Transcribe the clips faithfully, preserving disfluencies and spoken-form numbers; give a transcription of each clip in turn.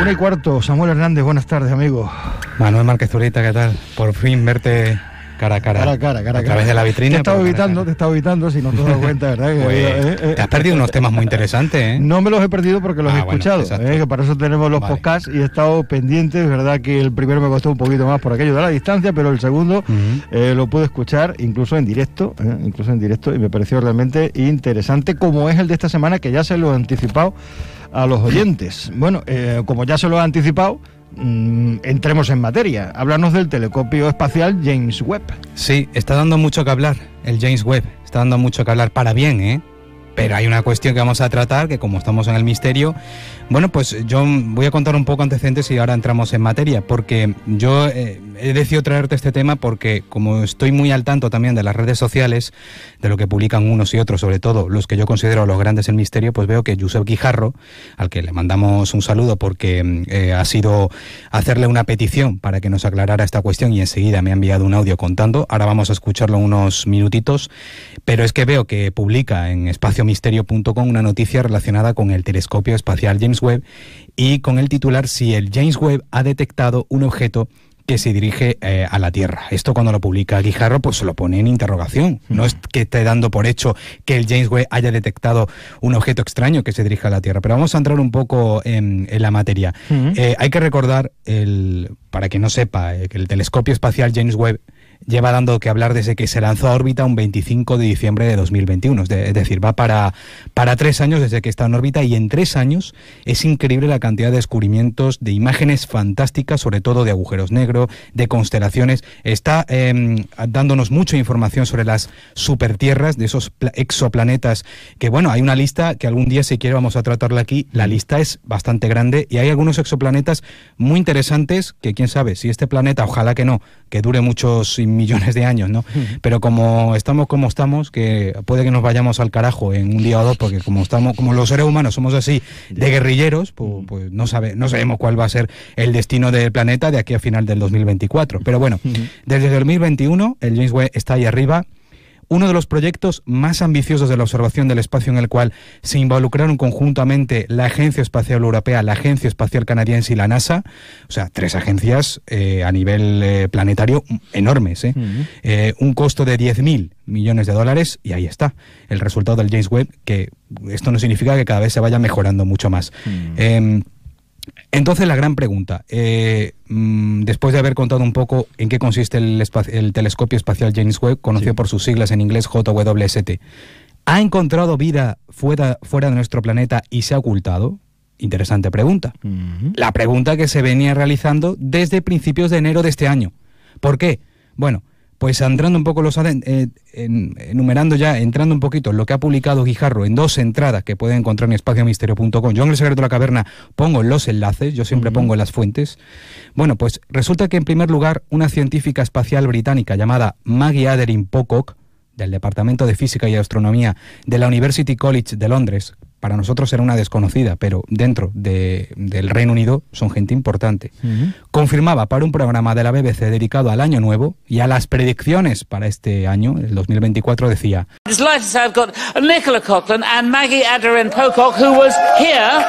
Una y cuarto, Samuel Hernández, buenas tardes, amigo. Manuel Márquez Zurita, ¿qué tal? Por fin verte cara a cara. Cara a cara, cara a través cara. de la vitrina. Te he estado evitando, te he estado evitando, si no te has dado cuenta, ¿verdad? Que, pues, eh, eh, te has perdido unos temas muy interesantes, ¿eh? No me los he perdido porque los ah, he escuchado, bueno, eh, que para eso tenemos los vale. podcasts y he estado pendiente. Es verdad que el primero me costó un poquito más por aquello de la distancia, pero el segundo uh-huh. eh, lo pude escuchar incluso en directo, eh, incluso en directo, y me pareció realmente interesante, como es el de esta semana, que ya se lo he anticipado a los oyentes. Bueno, eh, como ya se lo he anticipado, Mm, entremos en materia. Háblanos del telescopio espacial James Webb. Sí, está dando mucho que hablar el James Webb, está dando mucho que hablar para bien, ¿eh? Pero hay una cuestión que vamos a tratar, que como estamos en el misterio, bueno, pues yo voy a contar un poco antecedentes y ahora entramos en materia, porque yo eh, he decidido traerte este tema porque como estoy muy al tanto también de las redes sociales, de lo que publican unos y otros, sobre todo los que yo considero los grandes del misterio, pues veo que Josep Guijarro, al que le mandamos un saludo porque eh, ha sido hacerle una petición para que nos aclarara esta cuestión y enseguida me ha enviado un audio contando, ahora vamos a escucharlo unos minutitos, pero es que veo que publica en espacio misterio punto com una noticia relacionada con el telescopio espacial James Webb y con el titular si el James Webb ha detectado un objeto que se dirige eh, a la Tierra. Esto cuando lo publica Guijarro pues se lo pone en interrogación. No es que esté dando por hecho que el James Webb haya detectado un objeto extraño que se dirige a la Tierra. Pero vamos a entrar un poco en, en la materia. Uh-huh. eh, hay que recordar, el, para quien no sepa, eh, que el telescopio espacial James Webb lleva dando que hablar desde que se lanzó a órbita un veinticinco de diciembre de dos mil veintiuno, es, de, es decir, va para, para tres años desde que está en órbita y en tres años es increíble la cantidad de descubrimientos, de imágenes fantásticas, sobre todo de agujeros negros, de constelaciones, está eh, dándonos mucha información sobre las supertierras, de esos exoplanetas, que bueno, hay una lista que algún día si quiere vamos a tratarla aquí, la lista es bastante grande y hay algunos exoplanetas muy interesantes que quién sabe, si este planeta, ojalá que no, que dure muchos millones de años, ¿no? Uh-huh. Pero como estamos como estamos, que puede que nos vayamos al carajo en un día o dos, porque como estamos, como los seres humanos somos así de guerrilleros, pues, pues no sabe, no sabemos cuál va a ser el destino del planeta de aquí a final del dos mil veinticuatro. Pero bueno, uh-huh. desde el dos mil veintiuno el James Webb está ahí arriba. Uno de los proyectos más ambiciosos de la observación del espacio en el cual se involucraron conjuntamente la Agencia Espacial Europea, la Agencia Espacial Canadiense y la NASA, o sea, tres agencias eh, a nivel eh, planetario enormes, ¿eh? Uh-huh. Eh, un costo de diez mil millones de dólares y ahí está el resultado del James Webb, que esto no significa que cada vez se vaya mejorando mucho más. Uh-huh. Eh, Entonces la gran pregunta, eh, mmm, después de haber contado un poco en qué consiste el, el telescopio espacial James Webb, conocido sí. por sus siglas en inglés J W S T, ¿ha encontrado vida fuera, fuera de nuestro planeta y se ha ocultado? Interesante pregunta. Uh-huh. La pregunta que se venía realizando desde principios de enero de este año. ¿Por qué? Bueno, pues entrando un poco los eh, en, enumerando ya, entrando un poquito en lo que ha publicado Guijarro en dos entradas que pueden encontrar en espacio misterio punto com. Yo en el secreto de la caverna pongo los enlaces, yo siempre uh-huh. pongo las fuentes. Bueno, pues resulta que en primer lugar una científica espacial británica llamada Maggie Aderin Pocock, del Departamento de Física y Astronomía de la University College de Londres, para nosotros era una desconocida, pero dentro de, del Reino Unido son gente importante, uh-huh. confirmaba para un programa de la B B C dedicado al Año Nuevo y a las predicciones para este año, el dos mil veinticuatro, decía: It's delighted to say I've got Nicola Coughlan and Maggie Aderin Pocock, who was here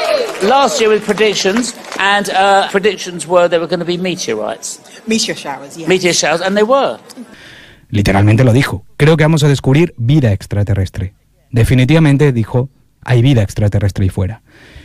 last year with predictions, and uh, predictions were there were going to be meteorites. Meteor showers, yeah. Meteor showers, and they were. Literalmente lo dijo. Creo que vamos a descubrir vida extraterrestre. Definitivamente dijo, hay vida extraterrestre ahí fuera.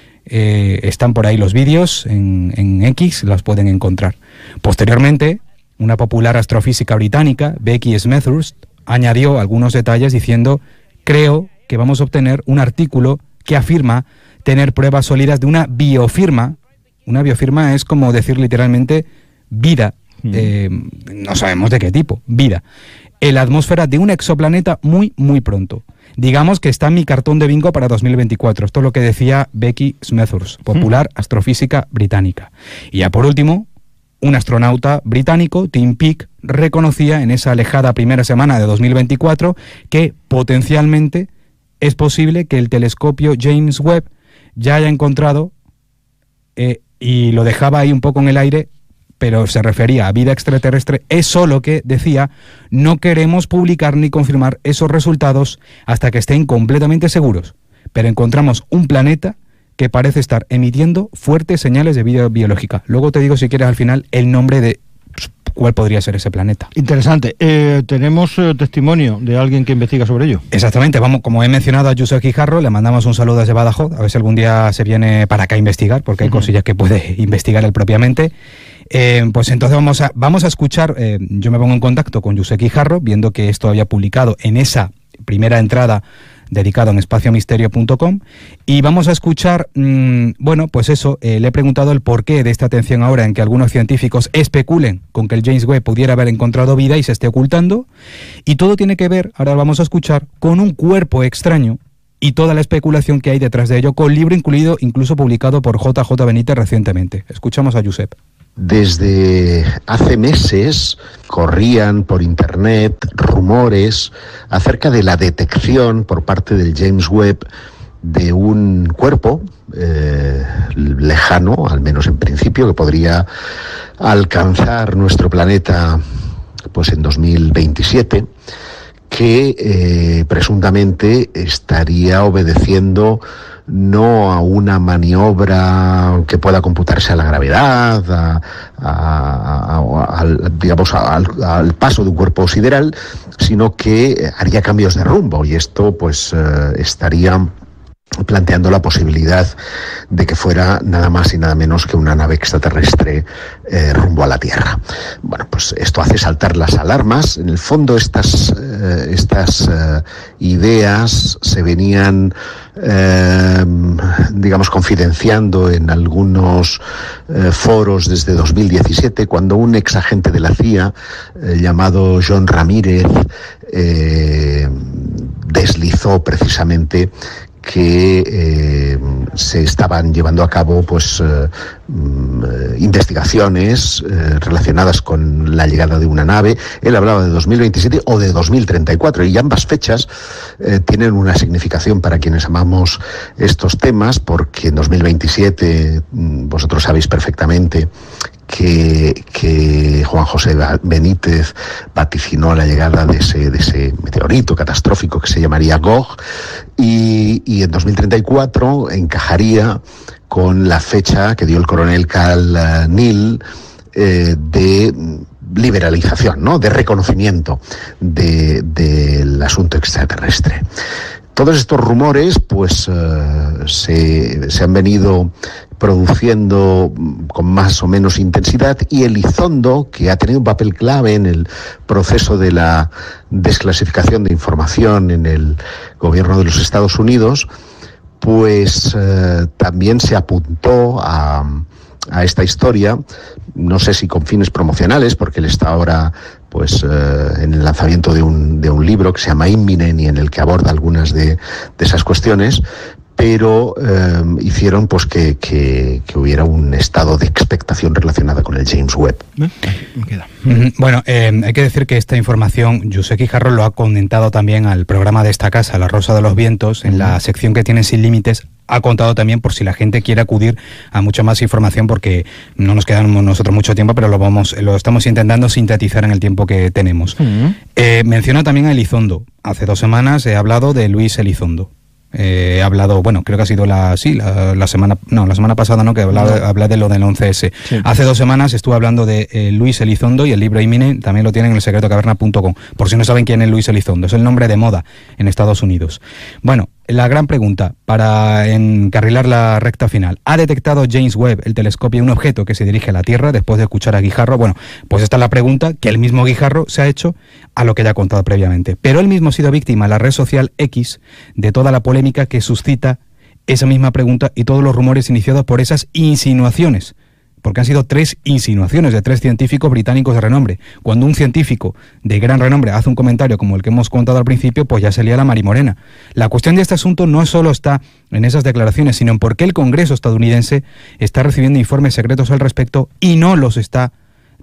Eh, están por ahí los vídeos en, en X, los pueden encontrar. Posteriormente, una popular astrofísica británica, Becky Smethurst, añadió algunos detalles diciendo: creo que vamos a obtener un artículo que afirma tener pruebas sólidas de una biofirma. Una biofirma es como decir literalmente vida. Eh, no sabemos de qué tipo, vida, en la atmósfera de un exoplaneta muy, muy pronto. Digamos que está en mi cartón de bingo para dos mil veinticuatro. Esto es lo que decía Becky Smethurst, popular astrofísica británica. Y ya por último, un astronauta británico, Tim Peake, reconocía en esa alejada primera semana de dos mil veinticuatro que potencialmente es posible que el telescopio James Webb ya haya encontrado, eh, y lo dejaba ahí un poco en el aire, pero se refería a vida extraterrestre, es solo que decía: no queremos publicar ni confirmar esos resultados hasta que estén completamente seguros, pero encontramos un planeta que parece estar emitiendo fuertes señales de vida biológica. Luego te digo, si quieres, al final, el nombre de cuál podría ser ese planeta. Interesante. Eh, tenemos eh, testimonio de alguien que investiga sobre ello. Exactamente. Vamos, como he mencionado a Josep Guijarro, le mandamos un saludo desde Badajoz, a ver si algún día se viene para acá a investigar, porque hay uh-huh. cosillas que puede investigar él propiamente. Eh, pues entonces vamos a, vamos a escuchar, eh, yo me pongo en contacto con Josep Guijarro, viendo que esto había publicado en esa primera entrada dedicado en espacio misterio punto com, y vamos a escuchar, mmm, bueno, pues eso, eh, le he preguntado el porqué de esta atención ahora en que algunos científicos especulen con que el James Webb pudiera haber encontrado vida y se esté ocultando, y todo tiene que ver, ahora vamos a escuchar, con un cuerpo extraño y toda la especulación que hay detrás de ello, con libro incluido, incluso publicado por J J Benítez recientemente. Escuchamos a Josep. Desde hace meses corrían por internet rumores acerca de la detección por parte del James Webb de un cuerpo eh, lejano, al menos en principio, que podría alcanzar nuestro planeta pues en dos mil veintisiete, que eh, presuntamente estaría obedeciendo no a una maniobra que pueda computarse a la gravedad, a, a, a, al, digamos, al, al paso de un cuerpo sideral, sino que haría cambios de rumbo, y esto pues eh, estaría planteando la posibilidad de que fuera nada más y nada menos que una nave extraterrestre eh, rumbo a la Tierra. Bueno, pues esto hace saltar las alarmas. En el fondo estas, eh, estas eh, ideas se venían eh, digamos confidenciando en algunos eh, foros desde dos mil diecisiete, cuando un ex agente de la C I A eh, llamado John Ramírez eh, deslizó precisamente que eh, se estaban llevando a cabo pues eh, eh, investigaciones eh, relacionadas con la llegada de una nave. Él hablaba de dos mil veintisiete o de dos mil treinta y cuatro, y ambas fechas eh, tienen una significación para quienes amamos estos temas, porque en dos mil veintisiete vosotros sabéis perfectamente que, que Juan José Benítez vaticinó la llegada de ese, de ese meteorito catastrófico que se llamaría Gog, y, y en dos mil treinta y cuatro encajaría con la fecha que dio el coronel Cal Neal eh, de liberalización, ¿no?, de reconocimiento de, del asunto extraterrestre. Todos estos rumores pues uh, se, se han venido produciendo con más o menos intensidad, y Elizondo, que ha tenido un papel clave en el proceso de la desclasificación de información en el gobierno de los Estados Unidos, pues uh, también se apuntó a, a esta historia, no sé si con fines promocionales, porque él está ahora pues eh, en el lanzamiento de un, de un libro que se llama Imminent, y en el que aborda algunas de, de esas cuestiones, pero eh, hicieron pues que, que, que hubiera un estado de expectación relacionada con el James Webb. Me queda. Bueno, eh, hay que decir que esta información Josep Guijarro lo ha comentado también al programa de esta casa, La Rosa de los Vientos, en la sección que tiene Sin Límites. Ha contado también por si la gente quiere acudir a mucha más información, porque no nos queda nosotros mucho tiempo, pero lo vamos lo estamos intentando sintetizar en el tiempo que tenemos. Uh-huh. Eh, menciona también a Elizondo. Hace dos semanas he hablado de Luis Elizondo. Eh, he hablado, bueno, creo que ha sido la sí, la, la semana, no, la semana pasada, ¿no?, que hablaba, no. hablé de lo del once ese. Sí. Hace dos semanas estuve hablando de eh, Luis Elizondo, y el libro Imminent también lo tienen en el secreto caverna punto com, por si no saben quién es Luis Elizondo. Es el nombre de moda en Estados Unidos. Bueno, la gran pregunta, para encarrilar la recta final: ¿ha detectado James Webb, el telescopio, un objeto que se dirige a la Tierra después de escuchar a Guijarro? Bueno, pues esta es la pregunta que el mismo Guijarro se ha hecho a lo que ya ha contado previamente. Pero él mismo ha sido víctima en la red social X de toda la polémica que suscita esa misma pregunta y todos los rumores iniciados por esas insinuaciones. Porque han sido tres insinuaciones de tres científicos británicos de renombre. Cuando un científico de gran renombre hace un comentario como el que hemos contado al principio, pues ya se lía la marimorena. La cuestión de este asunto no solo está en esas declaraciones, sino en por qué el Congreso estadounidense está recibiendo informes secretos al respecto y no los está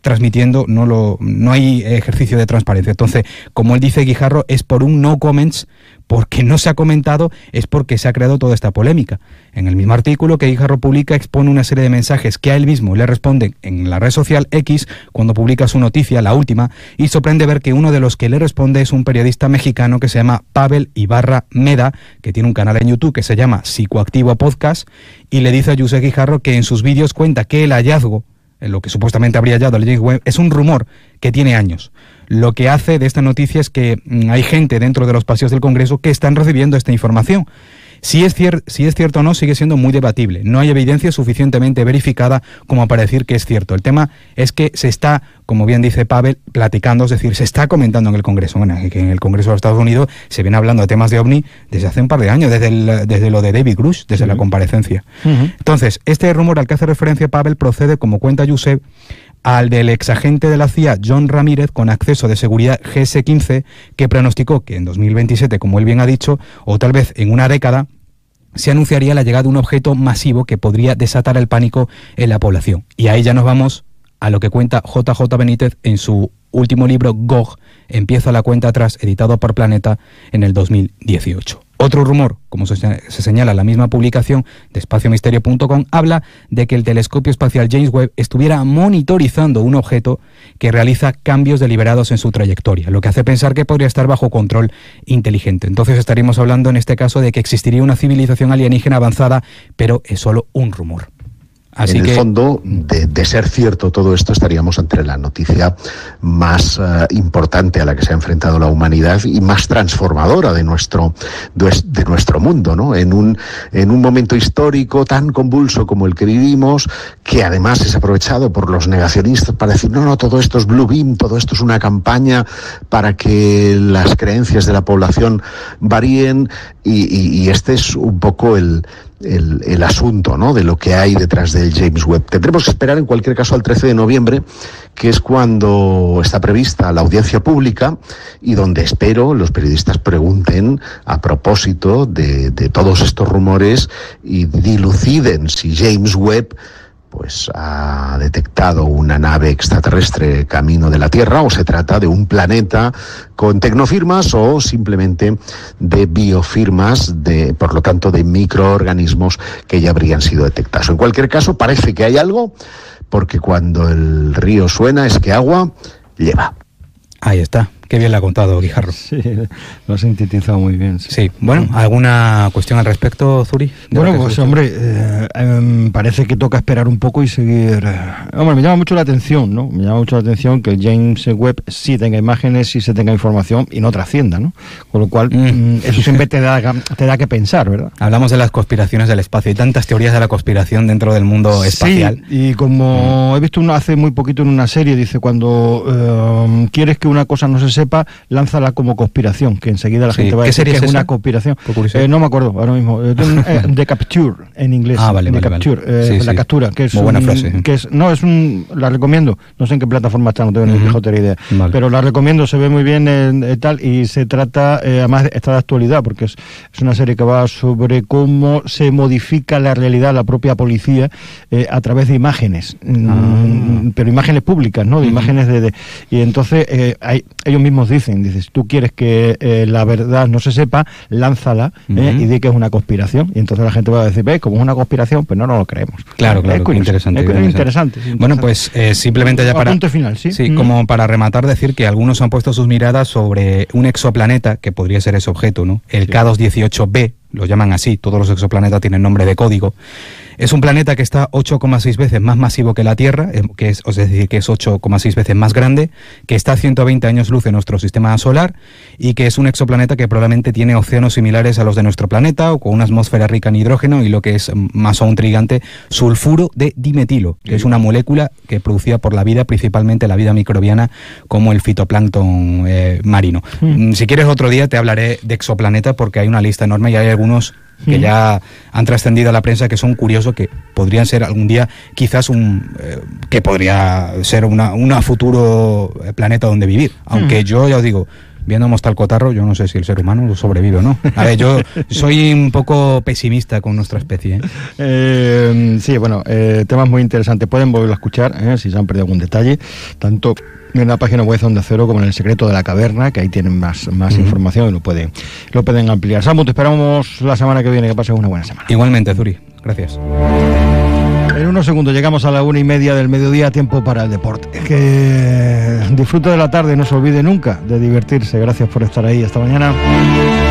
transmitiendo, no lo no hay ejercicio de transparencia. Entonces, como él dice, Guijarro, es por un no comments, porque no se ha comentado, es porque se ha creado toda esta polémica. En el mismo artículo que Guijarro publica, expone una serie de mensajes que a él mismo le responden en la red social X cuando publica su noticia, la última, y sorprende ver que uno de los que le responde es un periodista mexicano que se llama Pavel Ibarra Meda, que tiene un canal en YouTube que se llama Psicoactivo Podcast, y le dice a Josep Guijarro que en sus vídeos cuenta que el hallazgo, en lo que supuestamente habría hallado el James Webb, es un rumor que tiene años. Lo que hace de esta noticia es que mm, hay gente dentro de los pasillos del Congreso que están recibiendo esta información. Si es, cier- si es cierto o no, sigue siendo muy debatible. No hay evidencia suficientemente verificada como para decir que es cierto. El tema es que se está, como bien dice Pavel, platicando, es decir, se está comentando en el Congreso. Bueno, que en el Congreso de los Estados Unidos se viene hablando de temas de OVNI desde hace un par de años, desde, el, desde lo de David Grush, desde sí. la comparecencia. Uh-huh. Entonces, este rumor al que hace referencia Pavel procede, como cuenta Josep, al del exagente de la C I A, John Ramírez, con acceso de seguridad G S quince, que pronosticó que en dos mil veintisiete, como él bien ha dicho, o tal vez en una década, se anunciaría la llegada de un objeto masivo que podría desatar el pánico en la población. Y ahí ya nos vamos a lo que cuenta J J Benítez en su último libro, Gog, Empieza la cuenta atrás, editado por Planeta en el dos mil dieciocho. Otro rumor, como se señala en la misma publicación de espacio misterio punto com, habla de que el telescopio espacial James Webb estuviera monitorizando un objeto que realiza cambios deliberados en su trayectoria, lo que hace pensar que podría estar bajo control inteligente. Entonces estaríamos hablando en este caso de que existiría una civilización alienígena avanzada, pero es solo un rumor. Así en que, el fondo, de, de ser cierto todo esto, estaríamos ante la noticia más uh, importante a la que se ha enfrentado la humanidad y más transformadora de nuestro de, de nuestro mundo, ¿no? En un en un momento histórico tan convulso como el que vivimos, que además es aprovechado por los negacionistas para decir no, no, todo esto es Blue Beam, todo esto es una campaña para que las creencias de la población varíen y, y, y este es un poco el El, el asunto, ¿no?, de lo que hay detrás del James Webb. Tendremos que esperar en cualquier caso al trece de noviembre, que es cuando está prevista la audiencia pública y donde espero los periodistas pregunten a propósito de, de todos estos rumores y diluciden si James Webb pues ha detectado una nave extraterrestre camino de la Tierra, o se trata de un planeta con tecnofirmas o simplemente de biofirmas, de, por lo tanto, de microorganismos que ya habrían sido detectados. En cualquier caso, parece que hay algo, porque cuando el río suena es que agua lleva. Ahí está. Qué bien lo ha contado Guijarro. Sí, lo ha sintetizado muy bien. Sí, sí. Bueno, ¿alguna cuestión al respecto, Zuri? Bueno, pues hombre, eh, eh, parece que toca esperar un poco y seguir. Hombre, me llama mucho la atención, ¿no? Me llama mucho la atención que el James Webb sí tenga imágenes, sí se tenga información y no trascienda, ¿no? Con lo cual, mm. eso siempre te da, te da que pensar, ¿verdad? Hablamos de las conspiraciones del espacio. Hay tantas teorías de la conspiración dentro del mundo espacial. Sí, y como mm. he visto una, hace muy poquito en una serie, dice, cuando eh, quieres que una cosa no se sepa, lánzala como conspiración, que enseguida la sí. gente va a decir que es, es una conspiración. Eh, no me acuerdo ahora mismo. Eh, The Capture en inglés. Ah, vale, The vale, Capture, vale. Eh, Sí, la sí. captura, que es muy buena un, frase. que es no es un la recomiendo. No sé en qué plataforma está, no tengo ni uh-huh. ni idea. Vale. Pero la recomiendo, se ve muy bien en, en tal y se trata, eh, además está de actualidad porque es, es una serie que va sobre cómo se modifica la realidad, la propia policía eh, a través de imágenes, ah. mm, pero imágenes públicas, ¿no? De uh-huh. imágenes de, de y entonces eh, hay, ellos mismos dicen, dices, tú quieres que eh, la verdad no se sepa, lánzala uh-huh. eh, y di que es una conspiración. Y entonces la gente va a decir, ¿ves? Como es una conspiración, pues no, no lo creemos. Claro, claro, es curioso, interesante, es, interesante. interesante, interesante. Bueno, pues eh, simplemente ya para... punto final, ¿sí? Sí, mm. como para rematar, decir que algunos han puesto sus miradas sobre un exoplaneta, que podría ser ese objeto, ¿no? El sí. K dos dieciocho b, lo llaman así, todos los exoplanetas tienen nombre de código. Es un planeta que está ocho coma seis veces más masivo que la Tierra, que es, es decir, que es ocho coma seis veces más grande, que está a ciento veinte años luz en nuestro sistema solar y que es un exoplaneta que probablemente tiene océanos similares a los de nuestro planeta o con una atmósfera rica en hidrógeno y lo que es más aún intrigante, sulfuro de dimetilo, que es una molécula que es producida por la vida, principalmente la vida microbiana, como el fitoplancton eh, marino. Mm. Si quieres otro día te hablaré de exoplanetas porque hay una lista enorme y hay algunos que mm. ya han trascendido a la prensa que son curiosos, que podrían ser algún día quizás un eh, que podría ser una, una futuro planeta donde vivir, aunque mm. yo ya os digo, viendo cómo está el cotarro, yo no sé si el ser humano sobrevive o no. A ver, yo soy un poco pesimista con nuestra especie. ¿eh? Eh, sí, bueno, eh, temas muy interesantes. Pueden volverlo a escuchar, ¿eh? Si se han perdido algún detalle, tanto en la página web de Onda Cero como en El secreto de la caverna, que ahí tienen más, más uh-huh. información y lo pueden, lo pueden ampliar. Samu, te esperamos la semana que viene, que pases una buena semana. Igualmente, Zuri, gracias. En unos segundos llegamos a la una y media del mediodía, tiempo para el deporte. Que disfrute de la tarde, no se olvide nunca de divertirse. Gracias por estar ahí, hasta mañana.